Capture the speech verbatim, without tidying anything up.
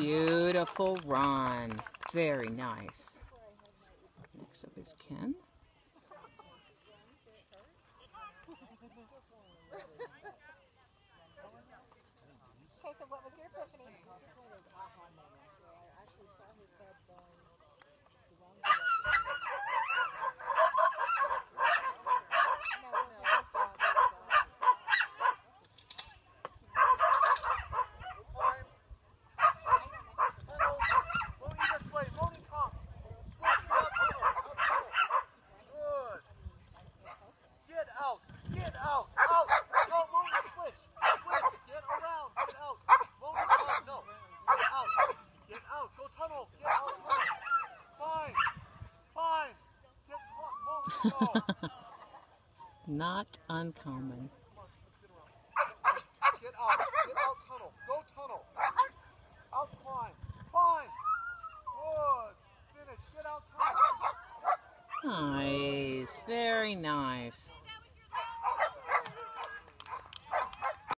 Beautiful run. Very nice. Next up is Ken. Okay, so what was your epiphany? This is one of those aha moments where I actually saw his head going the wrong direction. No, no, it's gone. Moni this way. Moni come. Switch it up. Good. Get out. Get out. Out. No, Moni, switch. Switch. Get around. Get out. Moni come. No. Get out. Get out. Go tunnel. Get out. Tunnel. Fine. Fine. Get caught. Moni, go. Not uncommon.